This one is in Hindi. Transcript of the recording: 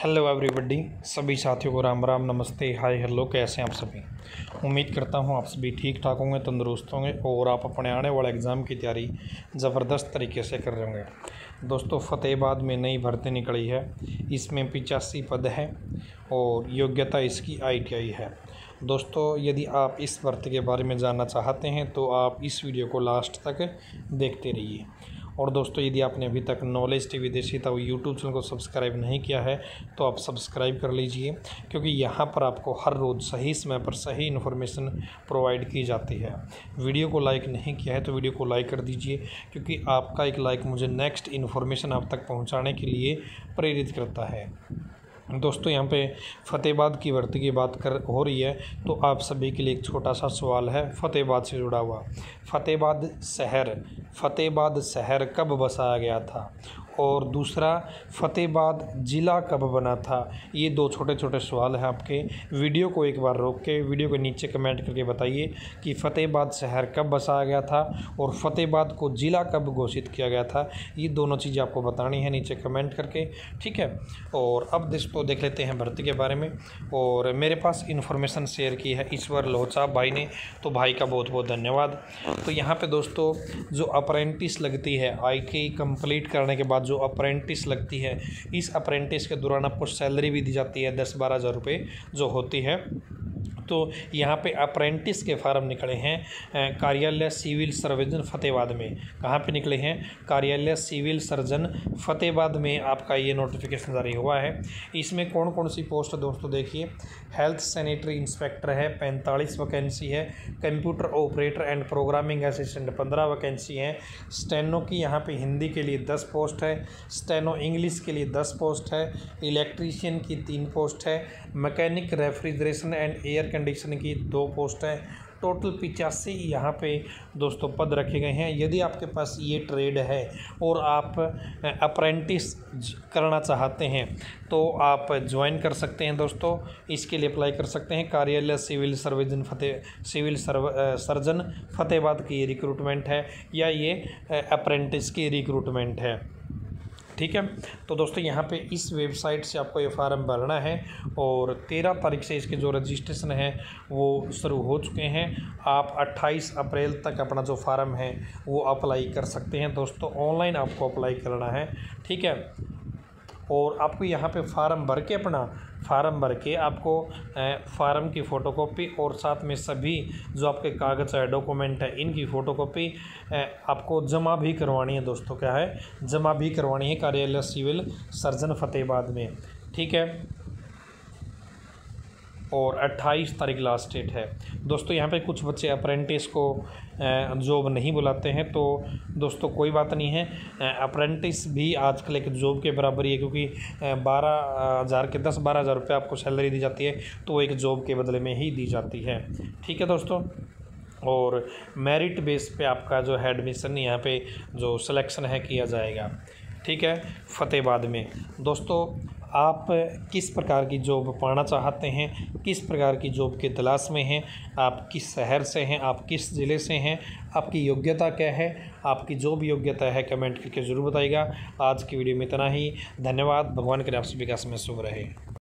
हेलो एवरीबॉडी, सभी साथियों को राम राम, नमस्ते, हाय, हेलो। कैसे हैं आप सभी? उम्मीद करता हूं आप सभी ठीक ठाक होंगे, तंदुरुस्त होंगे और आप अपने आने वाले एग्ज़ाम की तैयारी ज़बरदस्त तरीके से कर रहे होंगे। दोस्तों, फतेहाबाद में नई भर्ती निकली है। इसमें 85 पद है और योग्यता इसकी ITI है। दोस्तों, यदि आप इस भर्ती के बारे में जानना चाहते हैं तो आप इस वीडियो को लास्ट तक देखते रहिए। और दोस्तों, यदि आपने अभी तक नॉलेज टीवी देसी था वो यूट्यूब चैनल को सब्सक्राइब नहीं किया है तो आप सब्सक्राइब कर लीजिए, क्योंकि यहाँ पर आपको हर रोज़ सही समय पर सही इन्फॉर्मेशन प्रोवाइड की जाती है। वीडियो को लाइक नहीं किया है तो वीडियो को लाइक कर दीजिए, क्योंकि आपका एक लाइक मुझे नेक्स्ट इन्फॉर्मेशन आप तक पहुँचाने के लिए प्रेरित करता है। दोस्तों, यहाँ पे फतेहाबाद की भर्ती की बात हो रही है तो आप सभी के लिए एक छोटा सा सवाल है फतेहाबाद से जुड़ा हुआ। फतेहाबाद शहर कब बसाया गया था? और दूसरा, फतेहाबाद ज़िला कब बना था? ये दो छोटे छोटे सवाल हैं आपके। वीडियो को एक बार रोक के वीडियो के नीचे कमेंट करके बताइए कि फतेहाबाद शहर कब बसाया गया था और फतेहाबाद को ज़िला कब घोषित किया गया था। ये दोनों चीज़ें आपको बतानी है नीचे कमेंट करके, ठीक है। और अब दोस्तों देख लेते हैं भर्ती के बारे में। और मेरे पास इन्फॉर्मेशन शेयर की है ईश्वर लोचा भाई ने, तो भाई का बहुत बहुत धन्यवाद। तो यहाँ पर दोस्तों जो अप्रेंटिस लगती है, ITI कंप्लीट करने के बाद जो अप्रेंटिस लगती है, इस अप्रेंटिस के दौरान आपको सैलरी भी दी जाती है 10-12 हज़ार रुपये जो होती है। तो यहाँ पे अप्रेंटिस के फार्म निकले हैं कार्यालय सिविल सर्जन फतेहाबाद में। कहाँ पे निकले हैं? कार्यालय सिविल सर्जन फतेहाबाद में आपका ये नोटिफिकेशन जारी हुआ है। इसमें कौन कौन सी पोस्ट दोस्तों देखिए। हेल्थ सैनिटरी इंस्पेक्टर है, 45 वैकेंसी है। Computer operator and programming assistant 15 vacancy हैं। स्टेनो की यहाँ पे हिंदी के लिए 10 पोस्ट है। स्टेनो इंग्लिश के लिए 10 पोस्ट है। इलेक्ट्रीशियन की 3 पोस्ट है। Mechanic refrigeration and air condition की 2 पोस्ट है। टोटल 85 यहाँ पे दोस्तों पद रखे गए हैं। यदि आपके पास ये ट्रेड है और आप अप्रेंटिस करना चाहते हैं तो आप ज्वाइन कर सकते हैं दोस्तों। इसके लिए अप्लाई कर सकते हैं। कार्यालय सिविल सर्जन फतेहाबाद की रिक्रूटमेंट है या ये अप्रेंटिस की रिक्रूटमेंट है, ठीक है। तो दोस्तों यहाँ पे इस वेबसाइट से आपको ये फार्म भरना है और 13 तारीख से इसके जो रजिस्ट्रेशन है वो शुरू हो चुके हैं। आप 28 अप्रैल तक अपना जो फार्म है वो अप्लाई कर सकते हैं दोस्तों। ऑनलाइन आपको अप्लाई करना है, ठीक है। और आपको यहाँ पे फार्म भर के आपको फार्म की फ़ोटोकॉपी और साथ में सभी जो आपके कागज़ है, डॉक्यूमेंट है, इनकी फ़ोटोकॉपी आपको जमा भी करवानी है दोस्तों। क्या है? जमा भी करवानी है कार्यालय सिविल सर्जन फतेहाबाद में, ठीक है। और 28 तारीख लास्ट डेट है दोस्तों। यहाँ पे कुछ बच्चे अप्रेंटिस को जॉब नहीं बुलाते हैं, तो दोस्तों कोई बात नहीं है। अप्रेंटिस भी आजकल एक जॉब के बराबर ही है, क्योंकि 10-12 हज़ार रुपये आपको सैलरी दी जाती है, तो एक जॉब के बदले में ही दी जाती है, ठीक है दोस्तों। और मेरिट बेस पे आपका जो है एडमिशन यहाँ पे जो सिलेक्शन है किया जाएगा, ठीक है, फतेहाबाद में। दोस्तों, आप किस प्रकार की जॉब पाना चाहते हैं, किस प्रकार की जॉब के तलाश में हैं, आप किस शहर से हैं, आप किस ज़िले से हैं, आपकी योग्यता क्या है, आपकी जो भी योग्यता है कमेंट करके ज़रूर बताइएगा। आज की वीडियो में इतना ही। धन्यवाद। भगवान करे आप सभी का समय शुभ रहे।